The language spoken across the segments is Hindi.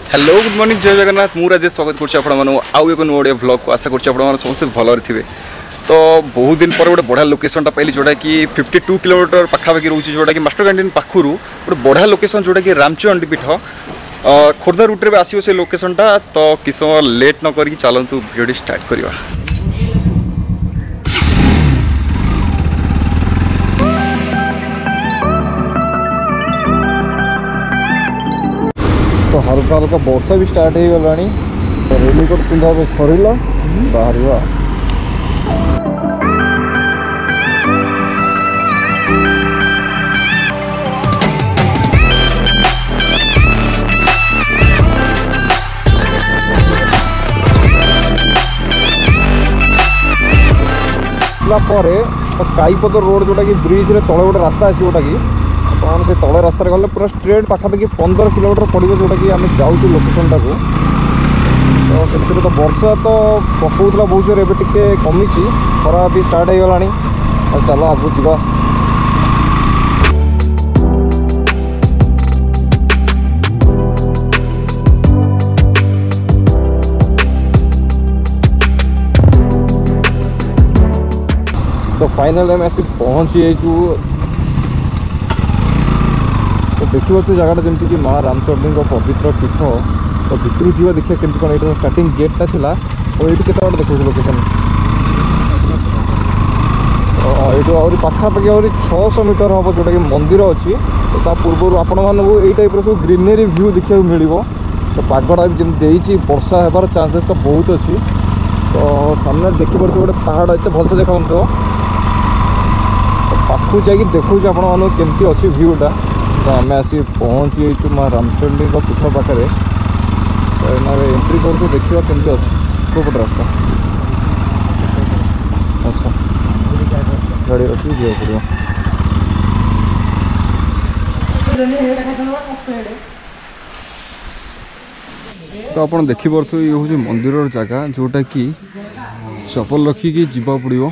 हेलो गुड मॉर्निंग जय जगन्नाथ मु राजेश स्वागत करुँ एक नुआ व्लॉग को आशा कर समस्त भलरे थे। तो बहुत दिन पर गोटे बढ़िया लोकेशनटा पाइली जोटा कि 52 किलोमीटर पाखापाखि रोचे जोटा कि मास्टर कैंटीन पाखु गोटे बढ़िया लोकेशन जोटा कि रामचंडी पीठ खोर्धा रूट्रे आसो से लोकेशनटा। तो कि समय लेट न करी चलतु वीडियो स्टार्ट करवा। तो हल्का हल्का वर्षा भी स्टार्ट हो गला। रेनकोट पिंधा सरला बाहर काईपद रोड जोटा कि ब्रिज रे तले गोटे रास्ता अच्छी जोटा कि आप से तले रास्ता गले पूरा स्ट्रेट पाखापाखि 15 किलोमीटर पड़ो जोटा कि आम जाऊँ लोकेशन टाक। तो से तो वर्षा तो पकाउला बहुत जोर एवं टे कमी खरा भी स्टार्ट हो गला। चलो आगू जा। तो फाइनल आम आसी पहुँची जाइए। तो देखिए तो जगह जमी कि माँ रामचंडी पवित्र पीठ। तो भितर जा देखिए केमती कौन ये स्टार्टिंग गेटा था और ये केत देखो लोकेशन। तो ये पाखापाखि आहरी 600 मीटर हम जोटा कि मंदिर अच्छी। तो पूर्व आपण मानक यही टाइप सब ग्रीनरी व्यू देखा मिल। तो पागटा भी जमी वर्षा होबार चांसेस तो बहुत अच्छी। तो सामने देखिए गोटे पहाड़ एत भलसे देखा पाखु जा देखो आपण केमती अच्छी व्यूटा। तो आम आसी पहुँची जाइए माँ रामचंडी पीठ पाखे। तो एंट्री कर देखा केमती अच्छी कोपट रास्ता। अच्छा गाड़ी अच्छी जा पड़ो। तो आप देखिपे ये हूँ मंदिर जगह जोटा कि चपल रखिकी जीवा पड़ो।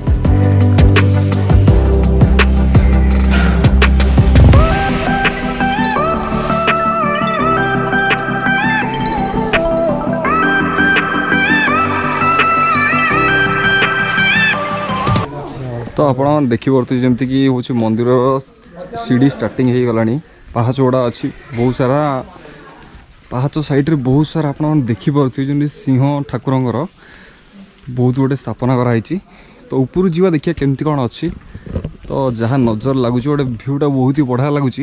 तो आप देखिपे जमती कि हूँ मंदिर सीढ़ी स्टार्टिंग हो गला। पहाच गुड़ा अच्छी बहुत सारा पहाच साइड रे बहुत सारा आप देखिपे जमी सिंह ठाकुर बहुत गुटे स्थापना कराई। तो ऊपर जावा देखिए केमती कौन अच्छी। तो जहाँ नजर लगुच गोटे भ्यूटा बहुत ही बढ़िया लगुच।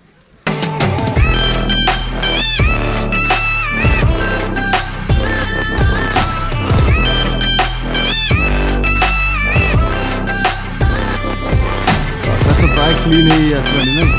प्राय क्लीन है आसमानी ना।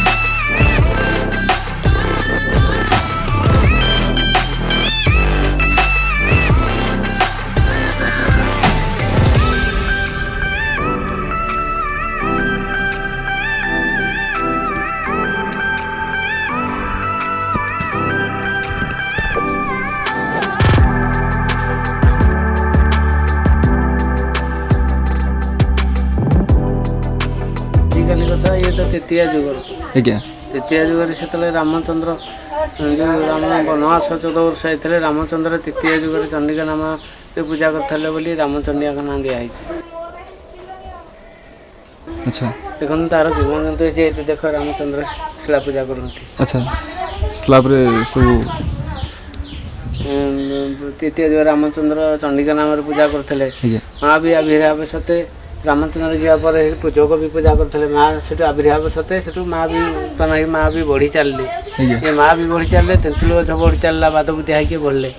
कथा ये तो तृतीय जुगर तृतीय जुगर से रामचंद्र जो राम वनवास 14 वर्ष आते रामचंद्र तृतीय जुगर चंडिका नाम से पूजा करते बोली रामचंडिया का नाम दिखाई। अच्छा देखो तार जीवन जे देख रामचंद्र शिला पूजा करती। अच्छा स्लैब रे सब तृतीय जुगर रामचंद्र चंडिका नाम पूजा करते। माँ भी आविर्भाव सते रामचंद्र जापर जोग भी पूजा करते। माँ से आविर्भाव सते से माँ भी उत्पन्न हो माँ भी बढ़ी चलली। ये माँ भी बढ़ी चलले तेंतुल गछ बढ़ी चलला बाद बुद्धि हाइके बढ़ले।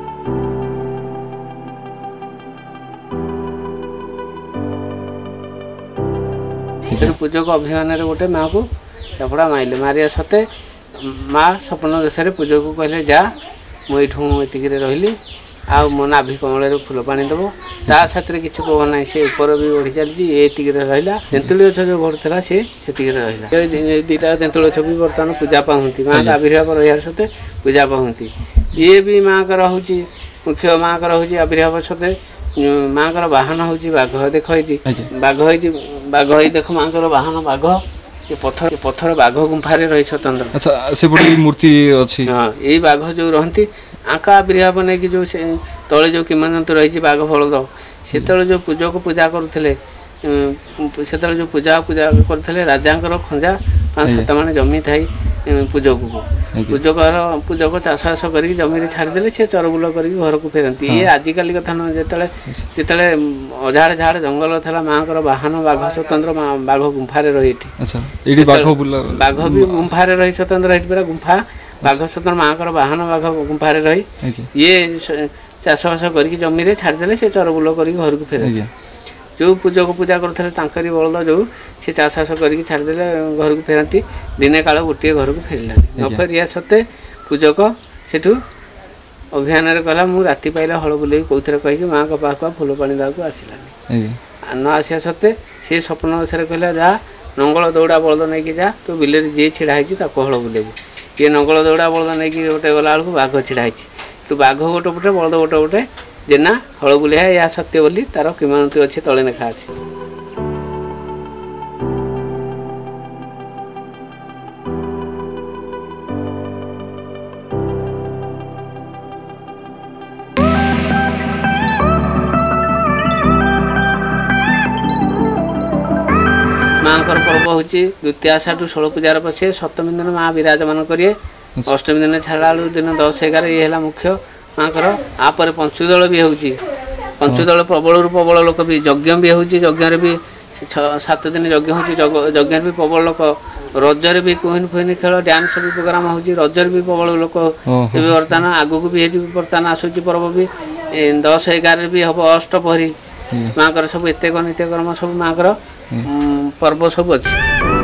पूजक अभिमान गोटे माँ को चपड़ा मारिले मारिया सते माँ सपन देश पूजक को कहले जा मुझे रही आ मो नाभि कमल फूल पा दब ता साथ किसी कह ना से ऊपर भी बढ़ी चलती ये रहा। तेंतुल गछ जो बढ़ता सी रहा। दुटा तेंतुल गछ भी बर्तमान पूजा पाती माँ का आविर्भाव रहा सते पूजा पाती। ये भी माँ का रोचे मुख्य माँ का रोचे आविर्भाव सते माँ बाहन हूँ बाघ देख बाघ बाघ देख माँ बाहन बाघ ये पत्थर बाघ गुंफारे रही स्वतंत्र। अच्छा से बड़ी मूर्ति अछि। हाँ यही बाघ जो रहती आंका आविर्भाव नहीं कि जो तले जो किंवदंती रही बाघ बलद से जो पूजक पूजा करुले से जो पूजा करते राजा खंजा 5-7 माण जमी थाई पूजक को पूजक चाष बास कर जमी छाड़देले से चरबुल कर घर को फेरती। ये आजिकल कथा नुह जिते अझाड़ झाड़ जंगल था माँ बाहन बाघ स्वतंत्र बाघ गुंफारे रही बाघ भी गुंफारे रही स्वतंत्र रही पूरा गुंफा बाघ स्वतंत्र माँ बाहन बाघ गुंफारे रही ये चाष बास कर जमी छाड़देले से चरबुल कर घर को फेरती। जो पूजक पूजा करते बलद जो सी चाष बास कर छाड़देले घर को फेरती। दिने काल गोटे घर को फेरलानी न फेरिया सत्ते पूजक सेठू अभियान कहला मु राति पाइला हल बुले कौन कहीकि माँ का पाख फूल पानी दाक आसलानी न आसा सत्ते सी स्वप्न अवसर कहला जा नंगल दौड़ा बलद नहीं जा तो बिल जी छिड़ा हल बुलेबू किए नंगल दौड़ा बलद नहीं गोटे गला बेलू बाघ छिड़ा तू बाघ गोटे पटे बलद गोटे पटे जेना हल बुले या सत्य बोली तार किंवदंती अच्छे तले लेखा अच्छे। माँ पर्व हूँ द्वितीय आषाढ़ 16 पूजार पछे सप्तमी दिन माँ विराजमान करिए अष्टमी दिन छाड़ा दिन 10-11 ये है मुख्य माँ आपर पंचुदल भी होची पंचुदल प्रबल प्रबल लोक भी यज्ञ भी होची यज्ञ भी 7 दिन यज्ञ होची यज्ञ भी प्रबल लोक रजर भी कुहिन फुहिन खेल डांस भी प्रोग्राम होची रजर भी प्रबल लोक बर्तमान आगु को भी बर्तमान आसूची पर्व भी 10-11 भी हम अष्टपहरी माँ सब एत नित्यकर्म सब माँ पर्व सब अच्छी।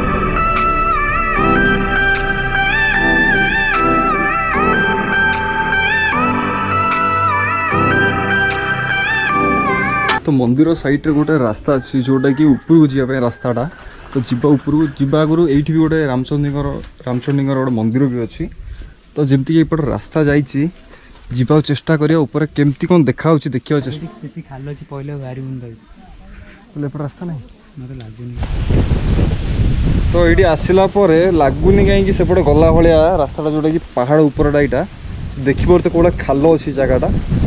तो मंदिर साइड रे गोटे रास्ता अच्छी जोटा कि ऊपर जावाई रास्ताटा तो जीवा ऊपर जीवा आगु ये भी गोटे रामचंडी गोटे मंदिर भी अच्छी तो जमती एपट रास्ता जाइए जीवा चेष्टा करिया ऊपर केमती कौन देखा देखा चेष्टा खाल अच्छी पहले बाहरी बोले एपट रास्ता नहीं मत लगुनि तो ये आसला लगुनि कहीं सेपटे गला भाया रास्ता जोटा कि पहाड़ उपरटा यहाँ देखिए तो कौड़ा खाल अच्छी जगहटा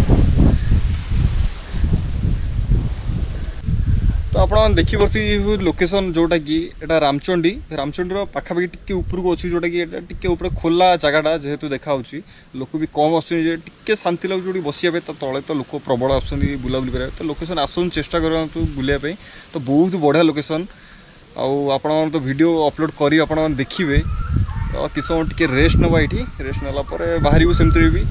तो आप देखिए लोकेशन जोटा कि एटा रामचंडी पाखापाखि टिके ऊपर को अच्छी जोटा कि टिके ऊपर खोला जगहटा जेहेतु देखा लोक भी कम आसके शांति लगे बसिया तले तो लोक प्रबल आस बुलाबुली करें तो लोकेशन आसन चेष्टा करूँ बुलायापी तो बहुत बढ़िया लोकेशन आप तो वीडियो अपलोड कर आप देखिए तो किस समय टिके रेस्ट नवा ये रेस्ट नाला बाहर सेमती भी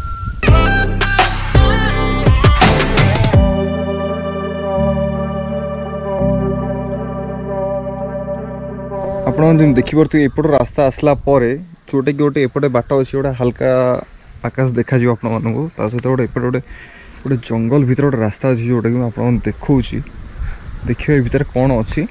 आप देखिए एपट रास्ता आसला जोटा कि गोटे एपटे बाट अच्छे गोटे हल्का आकाश देखा आपको सहित गोटे एपटे गोटे गोटे जंगल भीतर गोटे रास्ता अच्छी जोटा कि आप देखा देखिए भीतर कौन अच्छी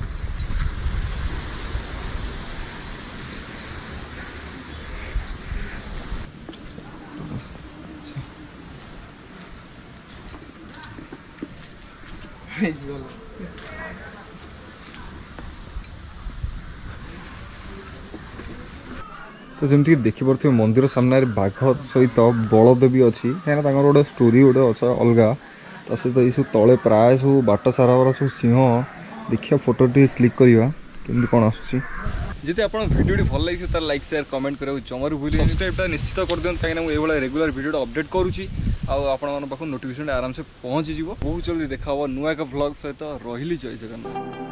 तो जमीक देखिपे मंदिर सामने बाघ सहित बलद भी अच्छी कहीं गोटे स्टोरी गोटे अच्छे अलग तो सहित ये सब तले प्राय सब बाट सारा सब सिंह देखिए फोटो टी क्लिक करवा केमती कौन आसूँ जी आप भिडियो भल लगी तो लाइक शेयर कमेंट करा जमारू भूल सब्सक्राइबटा निश्चित कर दिखाँ कहीं ये रेगुलर भिडियो अपडेट करुँची आप नोटिफिकेशन आराम से पहुँची बहुत जल्दी देखा नुआ एक व्लॉग सहित रही जय जगन्नाथ।